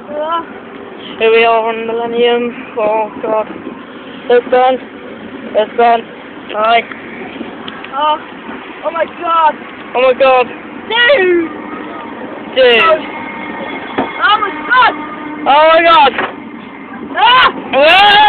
Here we are on Millenium. Oh god. It's done. It's done. Hi. Oh my god. Oh my god. Dude! Dude. Oh my god! Oh my god. Ah! Ah!